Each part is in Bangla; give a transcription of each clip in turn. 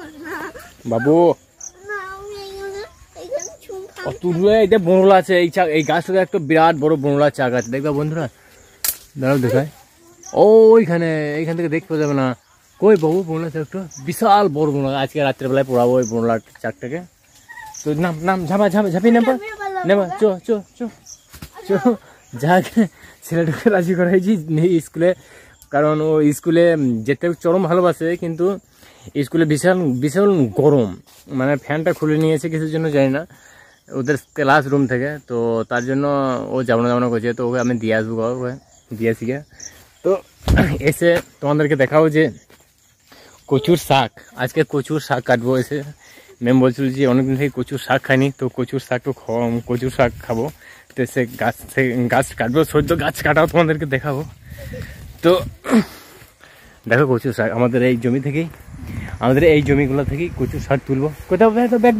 বাবু এটা বনলা আছে, এই গাছটাতে একটা বিরাট বড় বনলা চাক আছে, দেখবা বন্ধুরা? দাঁড়াও দেখায়। এইখানে থেকে দেখতে যাবে না। কই বাবু বনলা চাকটা? বিশাল বড় বনলা। আজকে রাত্রেবেলায় পড়াবো ওই বনলা চাকটাকে। তো নাম ঝাঁপি নেবা চো যাক, ছেলেটাকে রাজি করাইছি স্কুলে, কারণ ও স্কুলে যেতে চরম ভালোবাসে, কিন্তু স্কুলে ভীষণ গরম, মানে ফ্যানটা খুলে নিয়েছে কিছুর জন্য, জানি না, ওদের ক্লাস রুম থেকে। তো তার জন্য ও যাবনা করছে। তো ওকে আমি দিয়ে আসবো, দিয়ে আসি গে। তো এসে তোমাদেরকে দেখাবো যে কচুর শাক, আজকে কচুর শাক কাটবো। এসে ম্যাম বলছিল যে অনেকদিন থেকে কচুর শাক খাইনি, তো কচুর শাক খাবো। তো সে গাছ কাটবো, সদ্য গাছ কাটাও তোমাদেরকে দেখাবো। তো দেখো কচুর শাক আমাদের এই জমি থেকেই, আমাদের এই জমিগুলো থেকেই কচুর শাক তুলবো। কোথাও ব্যাগ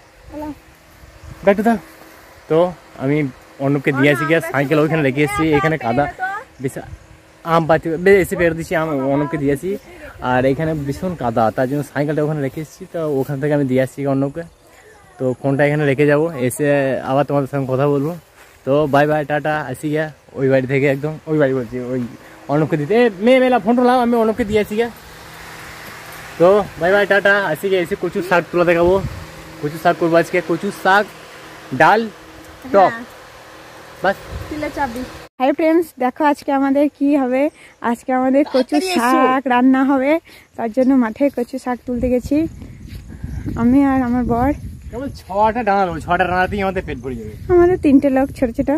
দাও। তো আমি অন্যকে দিয়ে আসি গিয়ে, সাইকেল ওইখানে রেখে এসেছি, এখানে কাদা বেশি আম পাতি এসে পেরে দিচ্ছি, অন্যকে দিয়েছি। আর এখানে ভীষণ কাদা, তার জন্য সাইকেলটা ওখানে রেখে এসেছি। তো ওখান থেকে আমি দিয়ে আসছি অন্যকে। তো ফোনটা এখানে রেখে যাব, এসে আবার তোমাদের সঙ্গে কথা বলবো। তো বাই টাটা, আসি গিয়া ওই বাড়ি থেকে, একদম ওই বাড়ি বলছি, ওই অর্ণবকে দিতে। মেলা ফোনটা লাও, আমি অর্ণবকে দিয়ে আসি গিয়া। তো বাই টাটা, আসি গিয়ে। এসে কচুর শাক তোলা দেখাবো। কচুর শাক করবো আজকে, কচুর শাক, ডাল, টক, বাস। হাই ফ্রেন্ডস, দেখো আজকে আমাদের কি হবে। আজকে আমাদের কচু শাক রান্না হবে, তার জন্য মাঠে কচু শাক তুলতে গেছি আমি আর আমার বর। কেবল 6টা ডানাতেই আমাদের পেট ভরে যাবে। আমাদের 3টে লোক, ছোট ছোট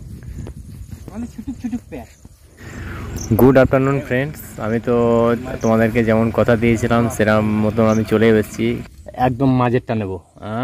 পেট। গুড আফটারনুন ফ্রেন্ডস, আমি তো তোমাদেরকে যেমন কথা দিয়েছিলাম সেরকম মতন আমি চলে এসেছি। একদম মাঝেরটা নেবো,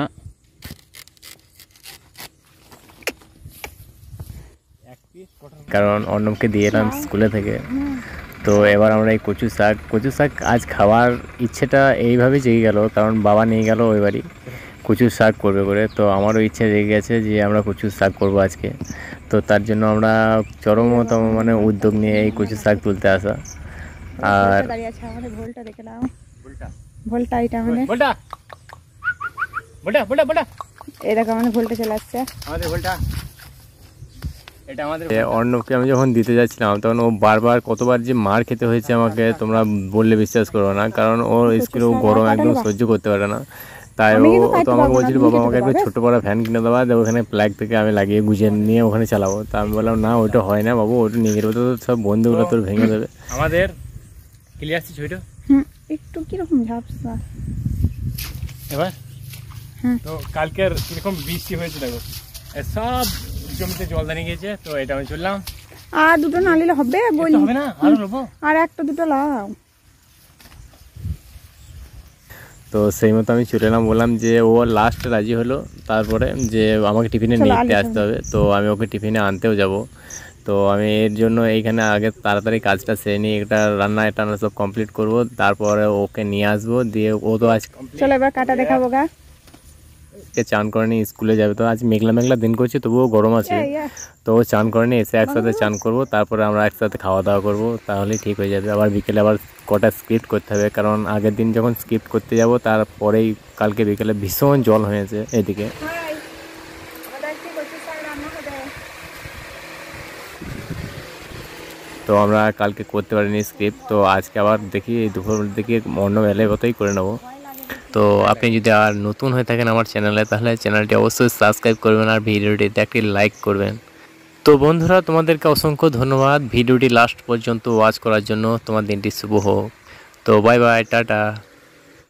কারণ অর্ণবকে দিয়ে এলাম স্কুলে থেকে। তো এবার আমরা এই কচু শাক আজ খাওয়ার ইচ্ছেটা এইভাবে জেগে গেল, কারণ বাবা নিয়ে গেল ওই বাড়ি কচুর শাক করবে করে। তো আমারও ইচ্ছে জেগে গেছে যে আমরা কচুর শাক করবো আজকে। তো তার জন্য আমরা চরমতম মানে উদ্যোগ নিয়ে এই কচুর শাক তুলতে আসা। আর ভোলটা চলে আসছে আমাদের ভোলটা। অর্ণবকে আমি যখন দিতে যাচ্ছিলাম তখন ও বারবার কতবার যে মার খেতে হয়েছে আমাকে, তোমরা বললে বিশ্বাস করবো না, কারণ ওর স্কুলে গরম একদম সহ্য করতে পারে না। তাই ও তো আমাকে বলছিল বাবা আমাকে একটা ছোটো বড় ফ্যান কিনে দেওয়া, ওখানে প্লাগ থেকে আমি লাগিয়ে গুছিয়ে নিয়ে ওখানে চালাবো। তা আমি বললাম না, ওইটা হয় না বাবু, ওটা নিয়ে গেলে তো সব বন্ধুগুলো তোর ভেঙে দেবে। আমাদের ক্লিয়ার আছে ছবিটা, একটু কিরকম ঝাপসা এবার। তো কালকের কিরকম বৃষ্টি হয়েছে দেখো, সব জমিতে জল দাঁড়িয়ে গেছে। তো এটা আমি চললাম, আর দুটো না নিলে হবে, হবে না, আরো নেবো, আর একটা দুটো লাও। তো সেই মতো আমি চলে এলাম, বললাম যে ও লাস্ট রাজি হলো, তারপরে যে আমাকে টিফিনে নিতে আসতে হবে। তো আমি ওকে টিফিনে আনতেও যাব। তো আমি এর জন্য এইখানে আগে তাড়াতাড়ি কাজটা সেরে নিয়ে এটা রান্না সব কমপ্লিট করব, তারপরে ওকে নিয়ে আসবো। দিয়ে ও তো আজ চলো এবার কাটা দেখাবো গা, চান করে নিয়ে স্কুলে যাবে। তো আজ মেঘলা দিন করছে, তবুও গরম আছে। তো ও চান করে নিয়ে এসে একসাথে চান করবো, তারপরে আমরা একসাথে খাওয়া দাওয়া করবো, তাহলেই ঠিক হয়ে যাবে। আবার বিকেলে আবার কটা স্কিপ্ট করতে হবে, কারণ আগের দিন যখন স্কিপ্ট করতে যাব তারপরেই কালকে বিকেলে ভীষণ জল হয়েছে এদিকে। তো আমরা কালকে করতে পারিনি স্ক্রিপ্ট, তো আজকে আবার দেখি দুপুর দেখি অন্য বেলায় মতোই করে নেবো। তো আপনি যদি আর নতুন হয়ে থাকেন আমার চ্যানেলে, তাহলে চ্যানেলটি অবশ্যই সাবস্ক্রাইব করবেন আর ভিডিওটিতে একটি লাইক করবেন। তো বন্ধুরা, তোমাদেরকে অসংখ্য ধন্যবাদ ভিডিওটি লাস্ট পর্যন্ত ওয়াচ করার জন্য। তোমার দিনটি শুভ হোক। তো বাই টাটা।